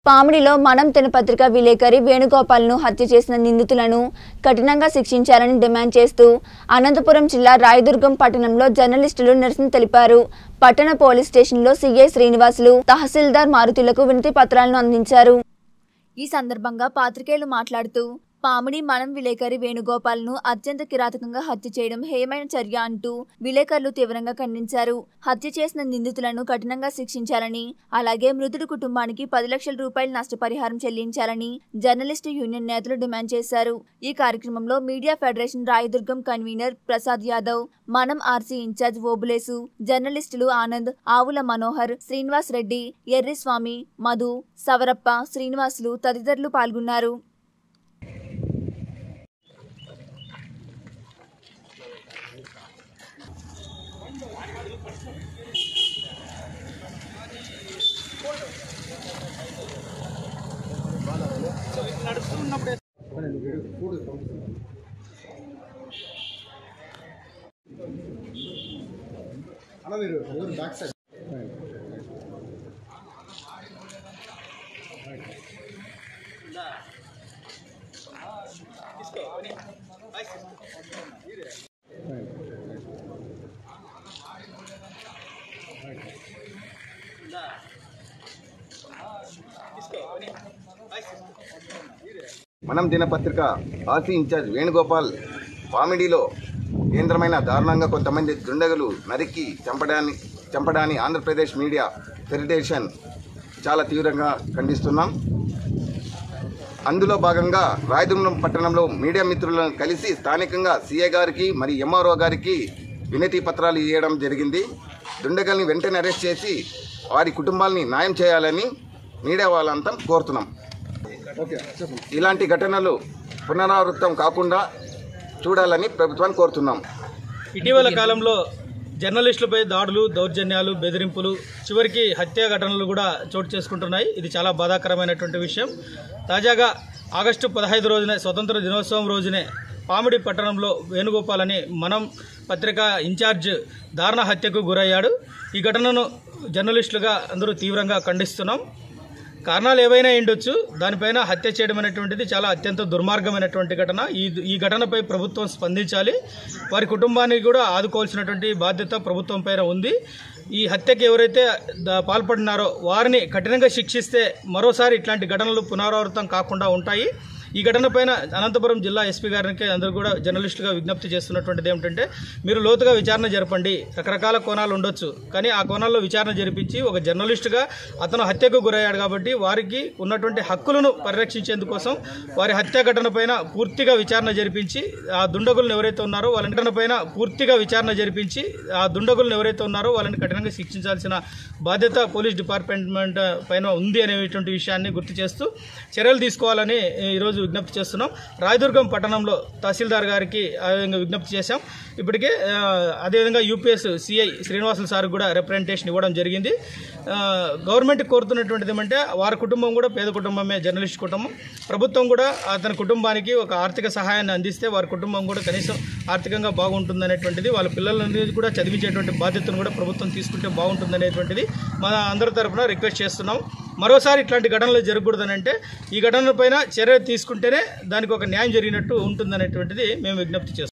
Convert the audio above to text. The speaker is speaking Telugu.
పామిడిలో మనం దినపత్రిక విలేకరి వేణుగోపాల్ను హత్య చేసిన నిందితులను కఠినంగా శిక్షించాలని డిమాండ్ చేస్తూ అనంతపురం జిల్లా రాయదుర్గం పట్టణంలో జర్నలిస్టులు నిరసన తెలిపారు. పట్టణ పోలీస్ స్టేషన్లో సీఐ శ్రీనివాసులు, తహసీల్దార్ మారుతులకు వినతి పత్రాలను అందించారు. ఈ సందర్భంగా పాత్రికేయులు మాట్లాడుతూ పామిడి మనం విలేకరి వేణుగోపాల్ను అత్యంత కిరాతకంగా హత్య చేయడం హేయమైన చర్య అంటూ విలేకరులు తీవ్రంగా ఖండించారు. హత్య చేసిన నిందితులను కఠినంగా శిక్షించాలని, అలాగే మృతుడి కుటుంబానికి 10 లక్షల రూపాయల నష్టపరిహారం చెల్లించాలని జర్నలిస్టు యూనియన్ నేతలు డిమాండ్ చేశారు. ఈ కార్యక్రమంలో media federation Rayadurgam convener Prasad Yadav, మనం ఆర్సీ ఇన్ఛార్జ్ ఓబులేసు, జర్నలిస్టులు ఆనంద్, ఆవుల మనోహర్, శ్రీనివాస్ రెడ్డి, ఎర్రిస్వామి, మధు, సవరప్ప, శ్రీనివాసులు తదితరులు పాల్గొన్నారు. మనం దినపత్రిక ఆర్సీ ఇన్ఛార్జ్ వేణుగోపాల్ పామిడిలో కేంద్రమైన దారుణంగా కొంతమంది దుండగులు నరికి చంపడాన్ని ఆంధ్రప్రదేశ్ మీడియా ఫెడరేషన్ చాలా తీవ్రంగా ఖండిస్తున్నాం. అందులో భాగంగా రాయదుర్గం పట్టణంలో మీడియా మిత్రులను కలిసి స్థానికంగా సీఏ గారికి మరియు ఎంఆర్ఓ గారికి వినతి పత్రాలు ఇవ్వడం జరిగింది. దుండగుల్ని వెంటనే అరెస్ట్ చేసి వారి కుటుంబాలని న్యాయం చేయాలని మీడియా వాళ్ళంతా కోరుతున్నాం. ఇలాంటి ఘటనలు పునరావృతం కాకుండా చూడాలని ప్రభుత్వాన్ని కోరుతున్నాం. ఇటీవల కాలంలో జర్నలిస్టులపై దాడులు, దౌర్జన్యాలు, బెదిరింపులు, చివరికి హత్య ఘటనలు కూడా చోటు చేసుకుంటున్నాయి. ఇది చాలా బాధాకరమైనటువంటి విషయం. తాజాగా ఆగస్టు 15 రోజునే, స్వతంత్ర దినోత్సవం రోజునే పామిడి పట్టణంలో వేణుగోపాల్ అని మనం పత్రిక ఇన్ఛార్జ్ దారుణ హత్యకు గురయ్యాడు. ఈ ఘటనను జర్నలిస్టులుగా అందరూ తీవ్రంగా ఖండిస్తున్నాం. కారణాలు ఏవైనా ఉండొచ్చు, దానిపైన హత్య చేయడం అనేటువంటిది చాలా అత్యంత దుర్మార్గమైనటువంటి ఘటన. ఈ ఘటనపై ప్రభుత్వం స్పందించాలి. వారి కుటుంబానికి కూడా ఆదుకోవాల్సినటువంటి బాధ్యత ప్రభుత్వం పైన ఉంది. ఈ హత్యకి ఎవరైతే పాల్పడినారో వారిని కఠినంగా శిక్షిస్తే మరోసారి ఇట్లాంటి ఘటనలు పునరావృతం కాకుండా ఉంటాయి. ఈ ఘటనపైన అనంతపురం జిల్లా ఎస్పీ గారికి అందరూ కూడా జర్నలిస్టులుగా విజ్ఞప్తి చేస్తున్నటువంటిది ఏమిటంటే, మీరు లోతుగా విచారణ జరపండి. రకరకాల కోణాలు ఉండొచ్చు, కానీ ఆ కోణాల్లో విచారణ జరిపించి ఒక జర్నలిస్టుగా అతను హత్యకు గురయ్యాడు కాబట్టి వారికి ఉన్నటువంటి హక్కులను పరిరక్షించేందుకోసం వారి హత్య ఘటన పైన పూర్తిగా విచారణ జరిపించి ఆ దుండగులను ఎవరైతే ఉన్నారో వాళ్ళని కఠినంగా శిక్షించాల్సిన బాధ్యత పోలీస్ డిపార్ట్మెంట్ పైన ఉంది అనేటువంటి విషయాన్ని గుర్తు చేస్తూ చర్యలు తీసుకోవాలని ఈరోజు విజ్ఞప్తి చేస్తున్నాం. రాయదుర్గం పట్టణంలో తహసీల్దార్ గారికి ఆ విధంగా విజ్ఞప్తి చేశాం. ఇప్పటికే అదేవిధంగా యూపీఎస్ సిఐ శ్రీనివాసులు సార్ కూడా రిప్రజెంటేషన్ ఇవ్వడం జరిగింది. గవర్నమెంట్ కోరుతున్నటువంటిది ఏమంటే, వారి కుటుంబం కూడా పేద కుటుంబమే, జర్నలిస్ట్ కుటుంబం. ప్రభుత్వం కూడా అతని కుటుంబానికి ఒక ఆర్థిక సహాయాన్ని అందిస్తే వారి కుటుంబం కూడా కనీసం ఆర్థికంగా బాగుంటుందనేటువంటిది, వాళ్ళ పిల్లలని కూడా చదివించేటువంటి బాధ్యతను కూడా ప్రభుత్వం తీసుకుంటే బాగుంటుందనేటువంటిది మన అందరి తరఫున రిక్వెస్ట్ చేస్తున్నాం. మరోసారి ఇట్లాంటి ఘటనలు జరగకూడదనంటే ఈ ఘటనలపైన చర్య తీసుకుంటేనే దానికి ఒక న్యాయం జరిగినట్టు ఉంటుందనేటువంటిది మేము విజ్ఞప్తి చేస్తున్నాం.